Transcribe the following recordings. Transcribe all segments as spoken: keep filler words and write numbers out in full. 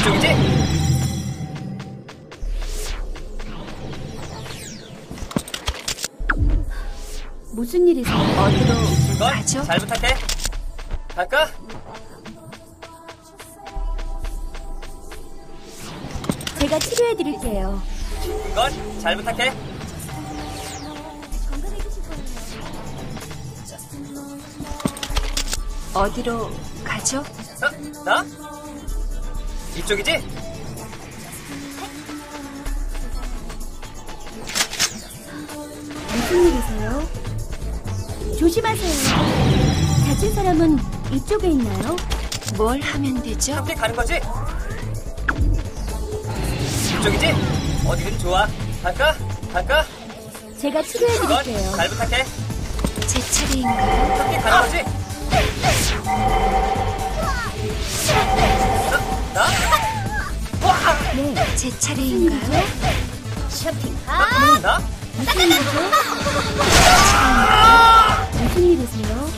이쪽이지? 무슨 일이세요? 어디로 이건 가죠? 잘 부탁해. 갈까? 제가 치료해드릴게요. 이건 잘 부탁해. 어디로 가죠? 어? 나? 이쪽이지? 무슨 일이세요? 조심하세요. 다친 사람은 이쪽에 있나요? 뭘 하면 되죠? 함께 가는 거지? 이쪽이지? 어디든 좋아. 갈까? 갈까? 제가 이건 치료해드릴게요. 잘 부탁해. 제 차례인가요? 함께 가는 거지? 어? 나? 네, 제 차례인가요? 쇼핑. 어? 나? 무슨 일이죠? 무슨 일이세요?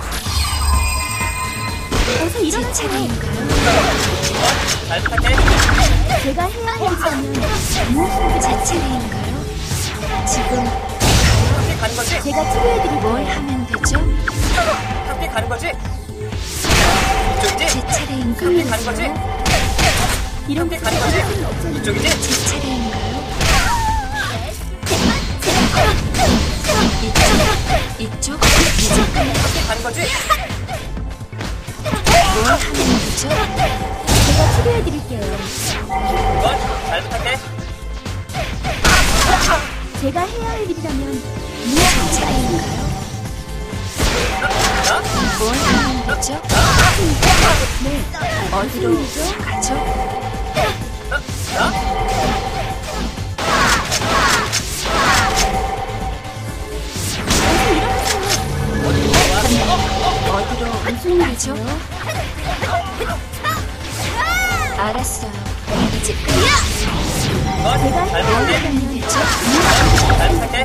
어서 일어나세요. 제 차례인가요? 이건 잘 부탁해. 제가 해야 할 일이라면 무엇인지 제 차례인가요? 지금 함께 가는 거지? 제가 치료해드리고 뭘 하면 되죠? 함께 가는 거지? 이쪽이지? 제 차례인가요? 함께 가는 거지? 이런 함께 가는 거지? 이쪽이지? 제 차례인가요? 이쪽? 이쪽? 이쪽? 함께 가는 거지? 뭘 하면 되죠? 제가 치료해드릴게요. 이건 잘 부탁해. 제가 해야 할 일이라면 무엇인지 차례인가요? 나? 뭘 하면 되죠? 네, 어디로 가죠? 어? 나? 어디로 무슨 일이죠? 알았어요. 이제 이건 제가 잘 해야 할 부탁해. 일이 되죠? 잘 부탁해.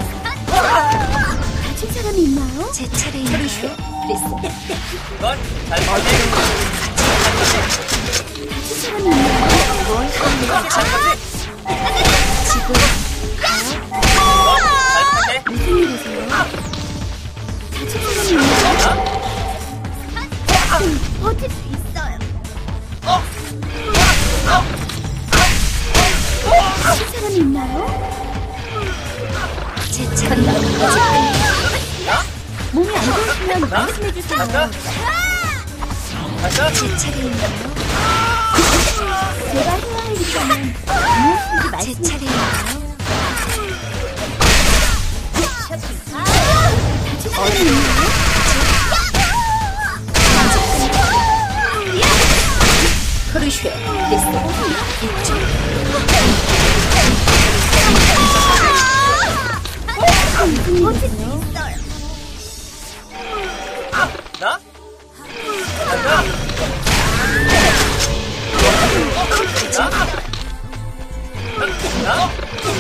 다친 사람이 있나요? 제 차례인가요? 이건 잘 부탁해. 다친 사람이 있나요? 뭘 하면 함께 가는 거지? 지금 이건 잘 부탁해. 무슨 일이세요? 다친 사람이 있나요? 나? 버틸 수 있어요. 다친 사람이 있나요? 제 차례인가요? 몸이 안 좋으시면 말씀해주세요. 갈까? 갈까? 제 차례인가요? 제가 해야 할 일이라면 무엇인지 말씀해 제 차례인가요? 어디 있나요? 그러쉬 됐어. 이쪽. 무슨 일이세요? 나? 갈까? 나? 나?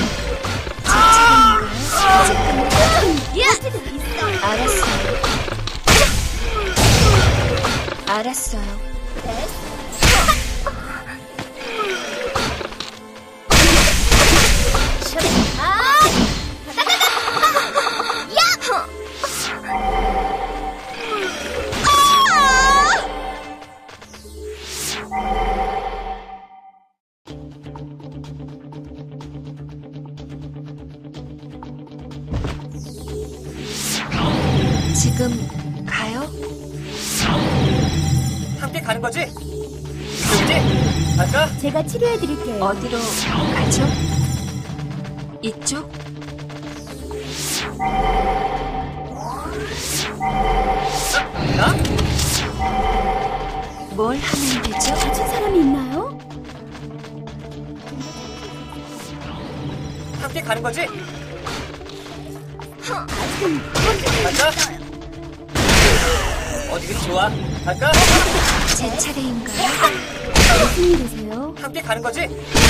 알았어요. 알았어요. 지금 가요? 함께 가는 거지? 이쪽이지? 갈까? 제가 치료해드릴게요. 어디로 가죠? 이쪽? 나? 뭘 하면 되죠? 다친 사람이 있나요? 함께 가는 거지? 갈까? 어디든 좋아. 갈까? 제 차례인가요? 무슨 일이세요? 함께 가는 거지?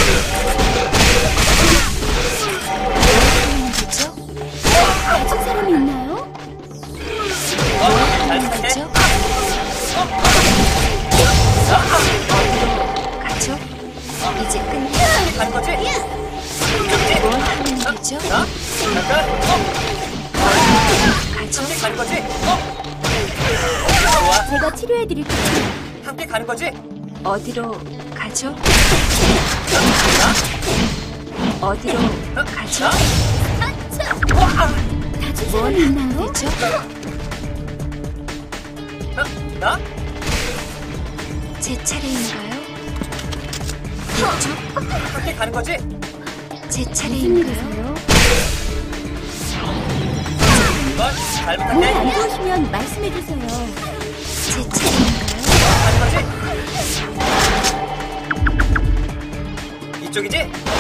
하면 되죠? 다친 사람이 있나요? 어? 잘 하면 부탁해. 되죠? 어디로 가죠? 되죠? 나? 잠깐. 어? 가죠? 함께 가는 거지? 어? 좋아. 제가 치료해드릴게요. 함께 가는 거지? 어디로 가죠? 나? 어디로 어? 가죠? 나? 와! 다친 뭘 사람이 하면 있나요? 되죠? 어? 나? 제 차례인가요? 이쪽? 함께 가는 거지? 제 무슨 차례인가요? 일이세요? 이건 잘 몸이 안 부탁해. 좋으시면 말씀해주세요. 제 차례인가요? 가는 거지? 이쪽이지?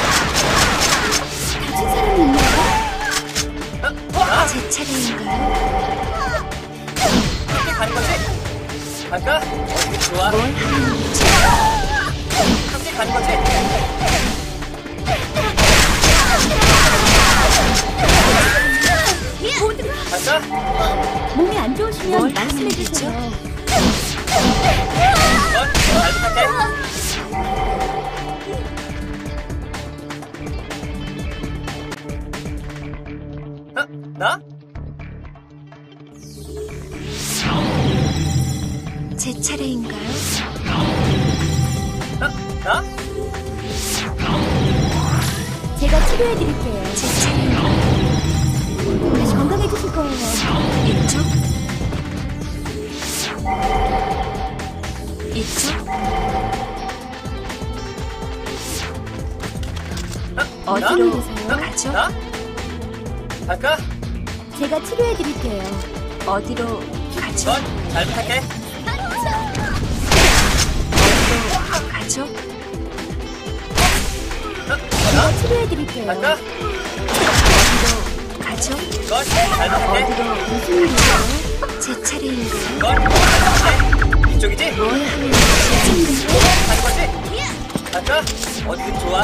다친 사람이 있나요? 어? 나? 제 차례인가요? 함께 가는 거지? 갈까? 어디 좋아? 뭘 하면 되죠? 함께 가는 거지? 갈까? 몸이 안 좋으시면 뭘 말씀해주세요. 이건 잘 부탁해. 어? 나? 제 차례인가요? 어? 나? 제가 치료해드릴게요. 제 차례인가요? 다시 건강해지실 거예요. 이쪽? 이쪽? 어? 나? 어디로 계세요? 가죠? 나? 갈까? 제가 치료해드릴게요. 어디로 가죠? 이건 잘 부탁해. 어디로 가죠? 어? 제가 나? 치료해드릴게요. 갈까? 어디로 가죠? 이건 잘 부탁해. 어디로 무슨 일이세요? 제 차례인가요? 이건 잘 부탁해. 이쪽이지? 뭘 하면 되죠? 가는 거지? 갈까? 어디든 좋아.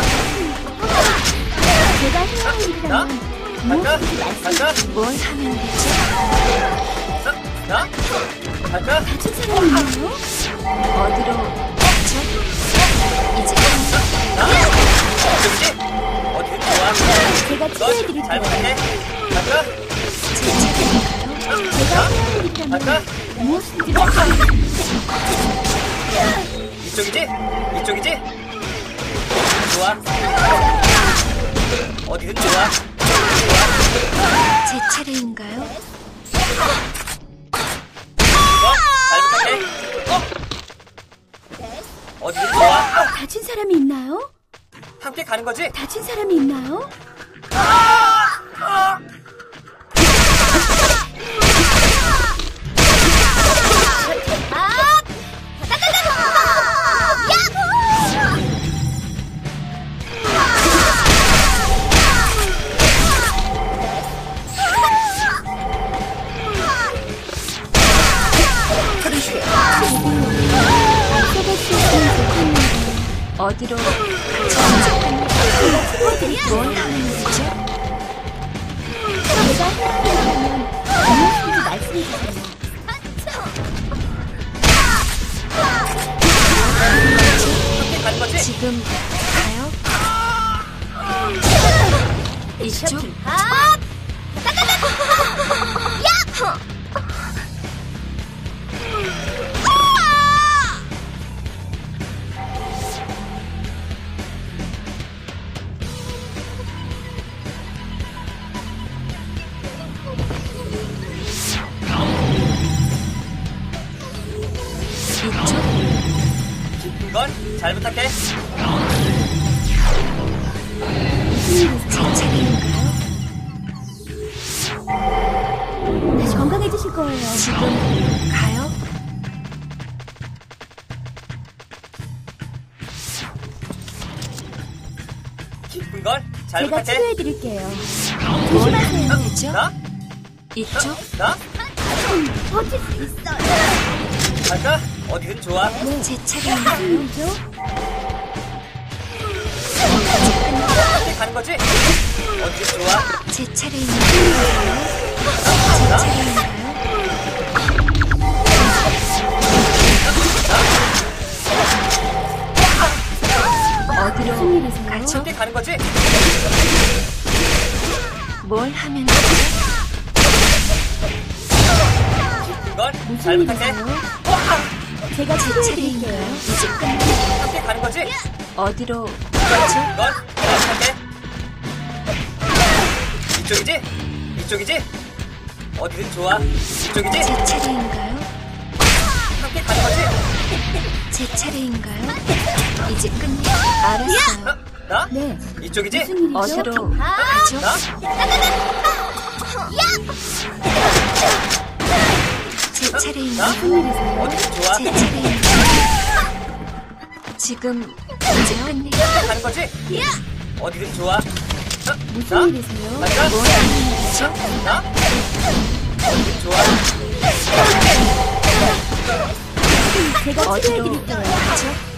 제가 해야 할 나? 일이라면 갈까? 무엇이든지 말씀해주세요. 갈까? 뭘 하면 되죠? 어? 나? 갈까? 다친 사람이 있나요? 어디로 가죠? 이제 나? 이쪽이지? 어디든 좋아. 제가 이건 잘 치료해드릴게요. 부탁해. 갈까? 제 차례인가요? 제가 해야 할 일이라면 갈까? 무엇이든지 말씀해주세요. 이쪽이지? 이쪽이지? 좋아. 어디든 좋아. 제 차례인가요? 이건 잘 부탁해. 어? 어디든 좋아. 다친 사람이 있나요? 함께 가는 거지? 다친 사람이 있나요? 써볼 수 있으면 좋겠는데. 어디로 가죠? 뭘 하면 되죠? 제가 해야 할 일이라면 무엇이든지 말씀해주세요. 함께 가는 거지? 지금 가요? 이쪽? 이쪽? 이건 잘 부탁해. 제 차례인가요? 다시 건강해지실 거예요. 지금 가요? 이건 잘 제가 부탁해. 치료해드릴게요. 뭘 하면 조심하세요. 되죠? 나? 이쪽? 나? 버틸 수 있어요. 갈까? 어디든 좋아. 제 차례인가요? 무슨 일이죠? 함께 가는 거지? 어디든 좋아. 제 차례인가요? 제 나? 차례인가요? 어디로 무슨 일이세요? 가죠? 함께 가는 거지? 뭘 하면 되죠? 이건 잘 무슨 부탁해. 일이세요? 제가 제 차례인가요? 치료해드릴게요. 이제 끝내. 함께 가는 거지? 어디로 가죠? 이건 잘 부탁해. 이쪽이지? 이쪽이지? 어디든 좋아. 이쪽이지? 제 차례인가요? 함께 가는 거지? 제 차례인가요? 이제 끝내. 알았어요. 어? 나? 네. 이쪽이지? 무슨 일이죠? 어디로 가죠? 나? 제 나? 차례인가요? 무슨 일이세요? 어디든 좋아. 제 차례인가요? 지금 이제 끝내. 함께 가는 거지? 어디든 좋아. 어? 무슨 나? 일이세요? 맞아? 뭘 하면 되죠? 나? 어디든 좋아. 제가 어디로 치료해드릴게요. 가죠?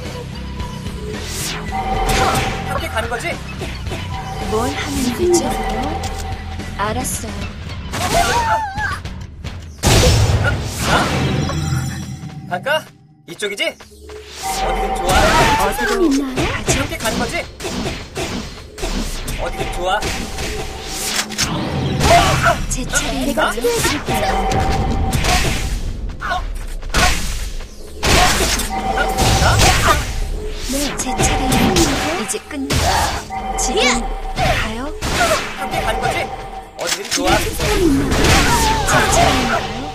함께 가는 거지? 뭘 하면 무슨 되죠? 일이세요? 알았어요. 갈까? 이쪽이지? 어디든 좋아. 어디로 있나요? 가죠? 함께 가는 거지? 어디든 좋아. 제 제가 차례인가요? 치료해드릴게요. 네. 제 차례인가요? 이제 끝내. 지금 가요? 함께 가는 거지? 어디든 좋아. 사람 있나요? 제 차례인가요?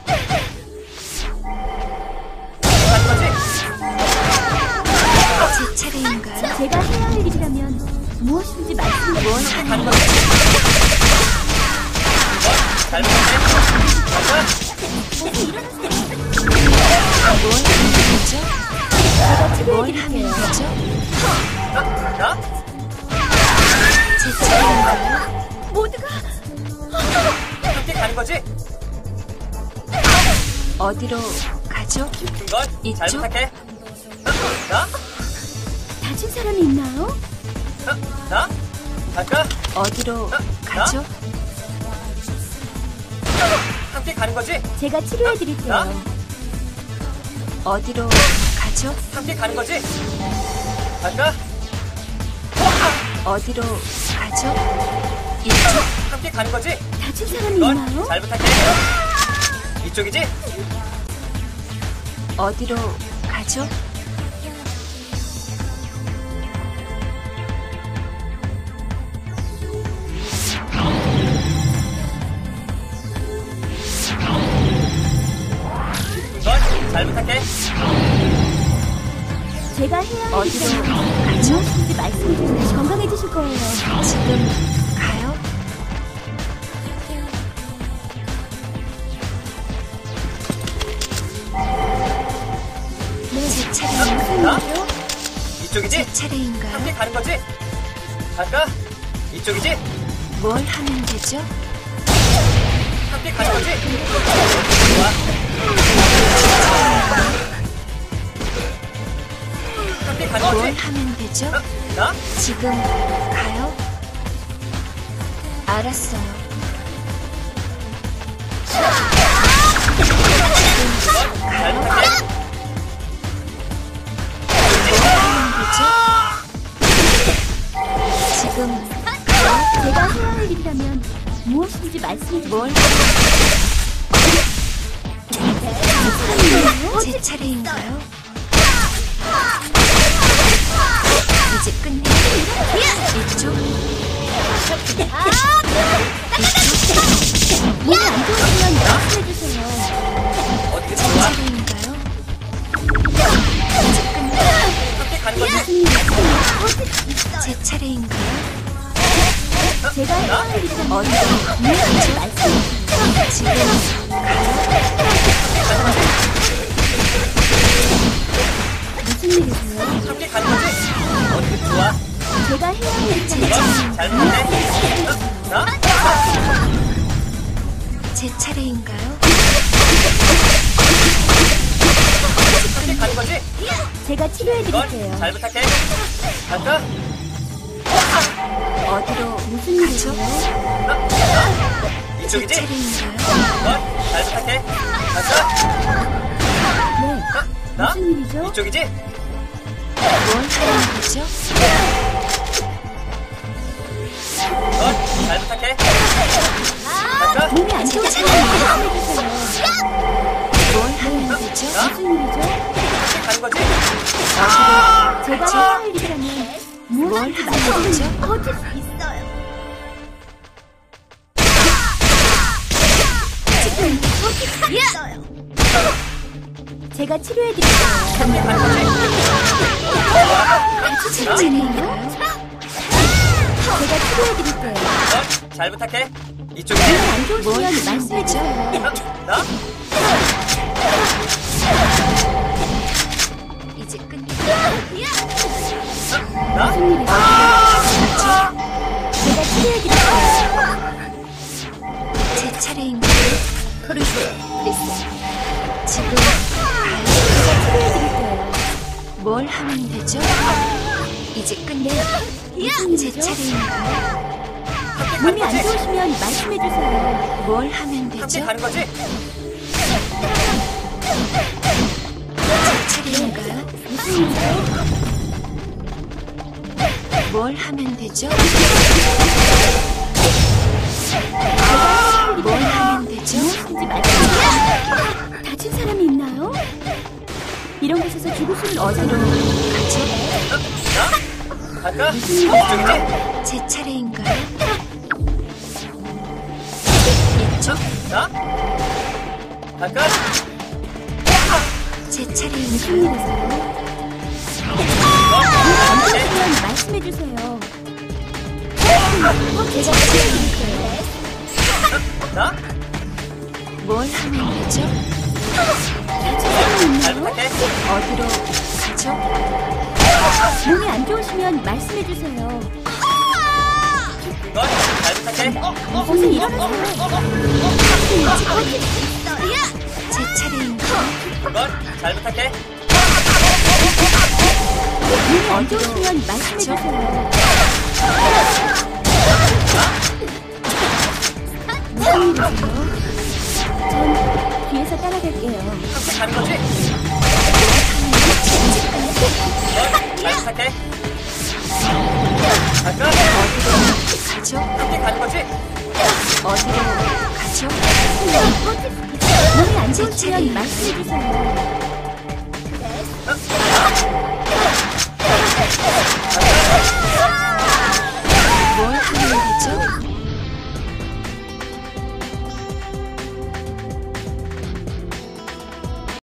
함께 가는 거지? 제 차례인가요? 제가 해야 할 일이라면 무엇인지 말씀해 뭘 주세요. 하면 가는 거지? 잘 부탁해. 갈까? 뭘 하면 되죠? 제가 뭘 치료해드릴게요. 하면 되죠? 나? 나? 제 차례인가요? 모두가 함께 가는 거지? 어디로 가죠? 이건 잘 이쪽? 부탁해. 나? 다친 사람이 있나요? 나? 갈까? 어디로 가죠? 함께 가는 거지? 제가 치료해드릴게요. 어디로 가죠? 함께 가는 거지? 갈까? 어디로 가죠? 이쪽? 함께 가는 거지? 다친 사람이 이건 있나요? 잘 부탁해. 이쪽이지? 어디로 가죠? 이건 잘 부탁해. 제가 해야 할 어디로 일이라면 가죠? 무엇인지 말씀해 주세요. 건강해지실 거예요. 지금 가요? 네. 제 차례인가요? 나? 제 이쪽이지? 차례인가요? 함께 가는 거지? 갈까? 이쪽이지? 뭘 하면 되죠? 함께 가는 거지? 좋아. 함께 가는 뭘 거지? 하면 되죠? 어? 나? 지금 가요? 알았어요. 이건 잘 부탁해. 뭘 하면 되죠? 지금 제가 해야 할 일이라면 무엇인지 말씀해 주세요. 뭘 제 차례인가요? 이제 끝내. 이쪽? 몸이 안 좋으시면 말씀해 주세요. 어디든 제 좋아. 차례인가요? 이제 끝내. 함께 가는 거지? 무슨 일이세요? 제 차례인가요? 제가 해야 할 일이라면 어디로 무엇인지 말씀해 주세요. 지금 무슨 일이세요? 함께 가는 거지? 어디든 좋아. 제가 해야 할 일이라면 이건 잘 부탁해. 어? 나? 제 차례인가요? 함께 가는 거지? 제가 이건 치료해드릴게요. 잘 부탁해. 갈까? 어디로 무슨 가죠? 일이세요? 나? 나? 제 이쪽이지? 차례인가요? 이건 잘 부탁해. 갈까? 네. 나? 무슨 일이죠? 이쪽이지? 뭘 하면 되죠? 넌 잘 부탁해. 갈까? 몸이 안 좋으시면 말씀해주세요. 뭘 하면 되죠? 무슨 일이죠? 함께 가는 거지? 제가 해야 할 일이라면 뭘 하면 되죠? 어쩔 수 있어요. 지금 어떻게 하겠어요? 제가 치료해드릴게요. 함께 가는 거지? 진짜네요. 제가 치료해드릴게요. 어? 잘 부탁해. 이쪽에. 안 뭘 좋으시면 하면 말씀해주세요. 어? 나? 이제 끝내. 나? 무슨 일이죠? 제가 치료해드릴게요. 제 차례인가요? 그랬어. 지금 제가 치료해드릴게요. 뭘 하면 되죠? 이제 끝내. 무슨 제 일이죠? 차례인가요? 몸이 안 좋으시면 말씀해주세요. 뭘 하면 함께 되죠? 가는 거지? 제 차례인가요? 무슨 일이죠? 뭘 하면 되죠? 제가 뭘 하면 되죠? 무엇인지 말씀해주세요. 다친 사람이 있나요? 이런 곳에서 죽으시면 어디로? 가죠? 어? 나? 갈까? 이쪽이지? 제 차례인가요? 이쪽? 나? 갈까? 제 무슨 차례인가요? 일이세요? 어? 안 네. 좋으시면 말씀해주세요. 제가 치료해드릴게요. 나? 뭘 하면 되죠? 다친 사람이 잘 있나요? 부탁해. 어디로 가죠? 몸이 안 좋으시면 말씀해주세요. 이건 잘 부탁해. 어서 일어나세요. 제 차례인가요? 이건 잘 부탁해. 몸이 안 좋으시면 말씀해주세요. 무슨 일이세요? 전 뒤에서 따라갈게요. 함께 가는 거지? 이건 잘 부탁해. 갈까? 가죠? 함께 가는 거지? 어디로 가죠? 몸이 안 좋으시면 말씀해주세요. 뭘 하면 되죠?